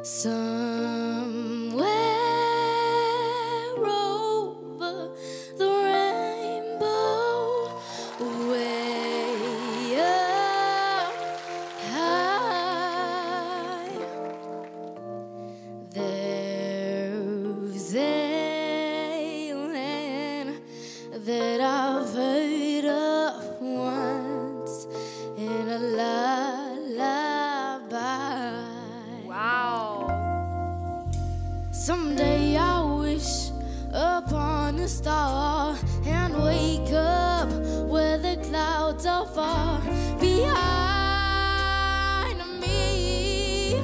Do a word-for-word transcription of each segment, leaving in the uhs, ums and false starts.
Somewhere over the rainbow, way up high, there's a land that I've heard of once in a lullaby. Wow. Someday I wish upon a star and wake up where the clouds are far behind me.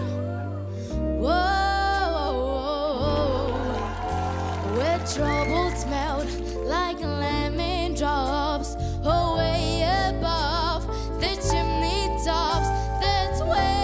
Whoa, where troubles melt like lemon drops away above the chimney tops. That's where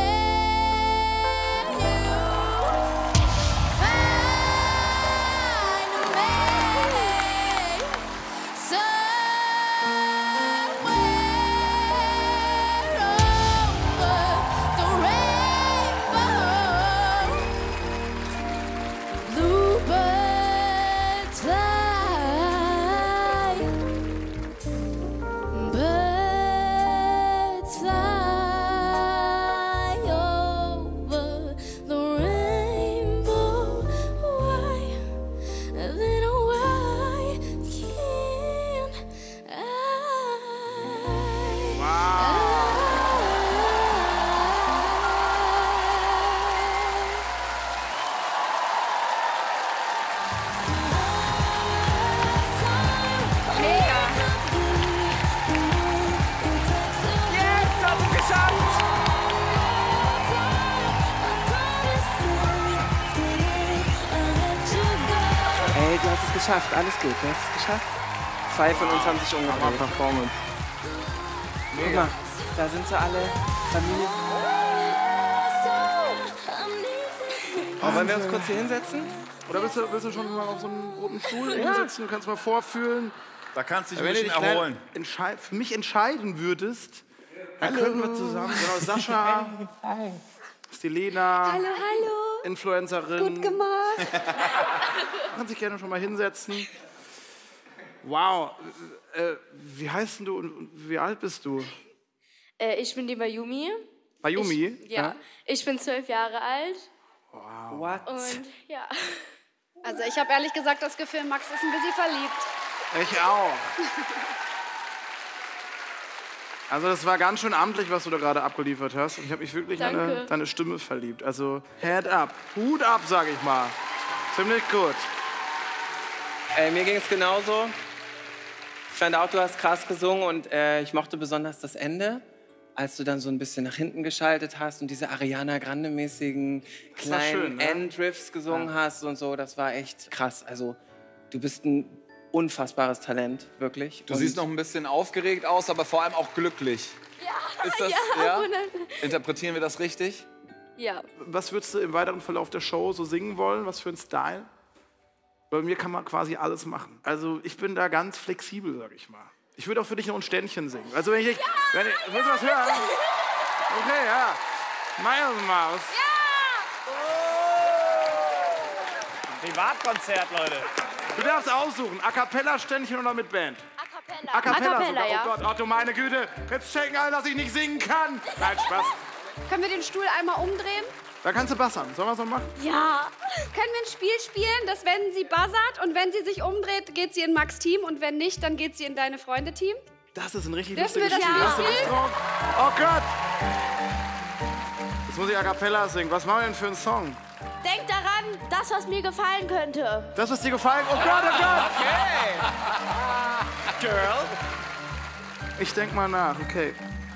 Hey, du hast es geschafft, alles gut, du hast es geschafft. Zwei von uns haben sich umgebracht. Performance. Guck mal, da sind sie alle, Familie. Oh, wollen wir uns kurz hier hinsetzen? Oder willst du, willst du schon mal auf so einen roten Stuhl hinsetzen? Du kannst mal vorfühlen. Da kannst du dich ein Wenn du bisschen dich erholen. für mich entscheiden würdest, dann könnten wir zusammen, genau, Sascha, ist die Lena, Hallo, hallo. Influencerin. Gut gemacht. Kann sich gerne schon mal hinsetzen. Wow, äh, wie heißt denn du und wie alt bist du? Äh, ich bin die Mayumi. Mayumi? Ich, ja. ja. Ich bin zwölf Jahre alt. Wow. What? Und ja. Also ich habe ehrlich gesagt das Gefühl, Max ist ein bisschen verliebt. Ich auch. Also das war ganz schön amtlich, was du da gerade abgeliefert hast. Und ich habe mich wirklich in deine, deine Stimme verliebt. Also Head up, Hut ab, sag ich mal. Ziemlich gut. Ey, mir ging es genauso. Ich fand auch, du hast krass gesungen und äh, ich mochte besonders das Ende, als du dann so ein bisschen nach hinten geschaltet hast und diese Ariana Grande-mäßigen kleinen schön, ne? Endriffs gesungen ja. hast und so. Das war echt krass. Also du bist ein unfassbares Talent, wirklich. Du und siehst noch ein bisschen aufgeregt aus, aber vor allem auch glücklich. Ja, Ist das, ja, ja? wunderbar. Interpretieren wir das richtig? Ja. Was würdest du im weiteren Verlauf der Show so singen wollen? Was für ein Style? Bei mir kann man quasi alles machen. Also ich bin da ganz flexibel, sag ich mal. Ich würde auch für dich noch ein Ständchen singen. Also wenn ich... Ja, wenn ich ja, willst du was hören? Okay, ja. Miles Maus. Ja! Privatkonzert, Leute. Du darfst aussuchen, A Cappella, Ständchen oder mit Band? A Cappella. A Cappella, A Cappella, sogar. ja. Oh Gott, Otto, meine Güte. Jetzt checken alle, dass ich nicht singen kann. Nein, Spaß. Können wir den Stuhl einmal umdrehen? Da kannst du bassern. Sollen wir so machen? Ja. Können wir ein Spiel spielen, dass wenn sie buzzert und wenn sie sich umdreht, geht sie in Max Team und wenn nicht, dann geht sie in deine Freunde-Team? Das ist ein richtig Dürfen lustiges wir das Spiel. Hast du Lust spielen? drauf? Oh Gott. Jetzt muss ich A Cappella singen. Was machen wir denn für einen Song? Denk daran, das, was mir gefallen könnte. Das ist dir gefallen? Oh Gott, oh Gott. Okay. Girl. Ich denk mal nach, okay.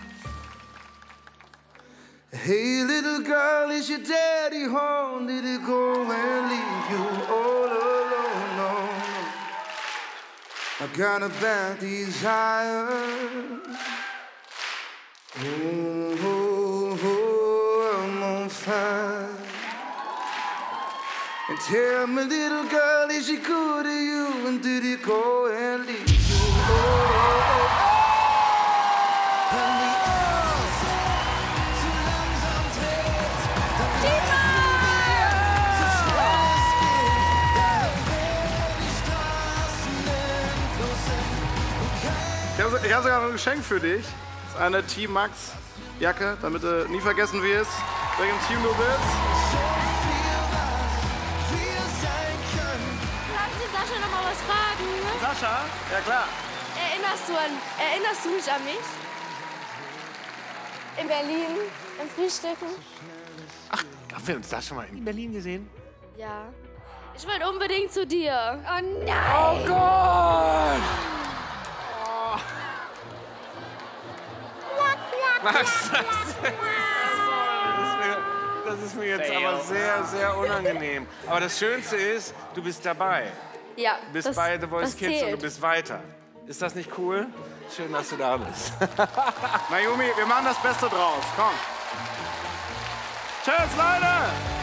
Hey little girl, is your daddy home? Did he go and leave you all alone? No, no. I got a bad desire. Oh, oh, oh, I'm on fire. And tell me, little girl, is she good to you? And did he go and leave you? Oh, oh, oh. ich habe sogar ein Geschenk für dich. Das ist eine Team Max Jacke, damit du nie vergessen wirst, welchem Team du bist. Darf ich Sascha noch mal was fragen? Sascha? Ja, klar. Erinnerst du, an, erinnerst du mich an mich? In Berlin, im Frühstücken? Haben wir uns da schon mal in Berlin gesehen? Ja. Ich wollte unbedingt zu dir. Oh nein! Oh Gott! Max, das, das, ist mir, das ist mir jetzt aber sehr, sehr unangenehm. Aber das Schönste ist, du bist dabei. Ja. Du bist das, bei The Voice das Kids zählt. und du bist weiter. Ist das nicht cool? Schön, dass du da bist. Naomi, wir machen das Beste draus. Komm. Tschüss, Leute!